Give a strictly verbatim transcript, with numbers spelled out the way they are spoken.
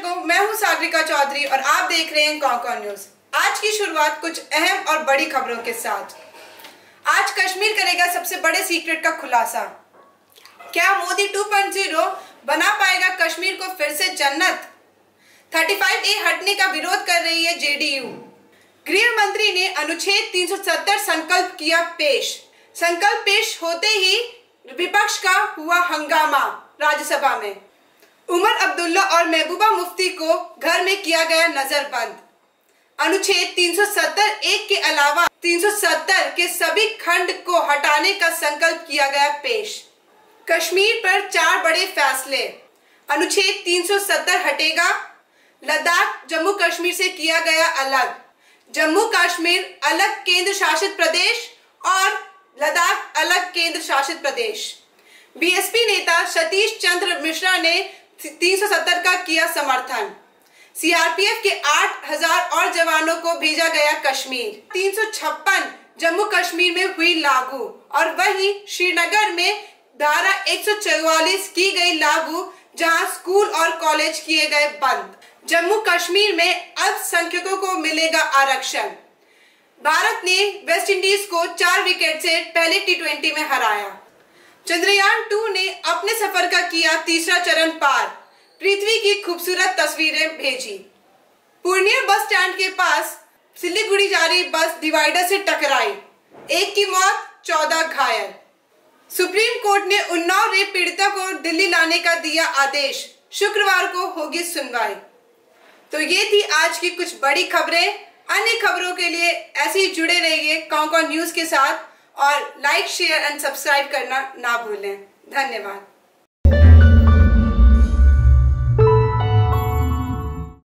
दर्शकों, मैं हूं सागरिका चौधरी और आप देख रहे हैं कॉन्कॉन न्यूज। आज की शुरुआत कुछ अहम और बड़ी खबरों के साथ। आज कश्मीर करेगा सबसे बड़े सीक्रेट का खुलासा। क्या मोदी टू पॉइंट ज़ीरो बना पाएगा कश्मीर को फिर से जन्नत? पैंतीस ए हटने का विरोध कर रही है जेडीयू। गृह मंत्री ने अनुच्छेद तीन सौ सत्तर संकल्प किया पेश। संकल्प पेश होते ही विपक्ष का हुआ हंगामा राज्यसभा में। उमर अब्दुल्ला और महबूबा मुफ्ती को घर में किया गया नजरबंद। अनुच्छेद तीन सौ सत्तर एक के अलावा तीन सौ सत्तर के सभी खंड को हटाने का संकल्प किया गया पेश। कश्मीर पर चार बड़े फैसले। अनुच्छेद तीन सौ सत्तर हटेगा। लद्दाख जम्मू कश्मीर से किया गया अलग। जम्मू कश्मीर अलग केंद्र शासित प्रदेश और लद्दाख अलग केंद्र शासित प्रदेश। बीएसपी नेता सतीश चंद्र मिश्रा ने तीन सौ सत्तर का किया समर्थन। सीआरपीएफ के आठ हज़ार और जवानों को भेजा गया कश्मीर। तीन सौ छप्पन जम्मू कश्मीर में हुई लागू और वहीं श्रीनगर में धारा एक सौ चौवालीस की गई लागू, जहां स्कूल और कॉलेज किए गए बंद। जम्मू कश्मीर में अल्पसंख्यकों को मिलेगा आरक्षण। भारत ने वेस्ट इंडीज को चार विकेट से पहले टी ट्वेंटी में हराया। चंद्रयान टू ने अपने सफर का किया तीसरा चरण पार। पृथ्वी की खूबसूरत तस्वीरें भेजी। पूर्णिया बस स्टैंड के पास सिलीगुड़ी जा रही बस डिवाइडर से टकराई। एक की मौत, चौदह घायल। सुप्रीम कोर्ट ने उन्नाव रेप पीड़िता को दिल्ली लाने का दिया आदेश। शुक्रवार को होगी सुनवाई। तो ये थी आज की कुछ बड़ी खबरें। अन्य खबरों के लिए ऐसे ही जुड़े रहिए कॉन्कॉन न्यूज के साथ और लाइक, शेयर एंड सब्सक्राइब करना ना भूलें। धन्यवाद।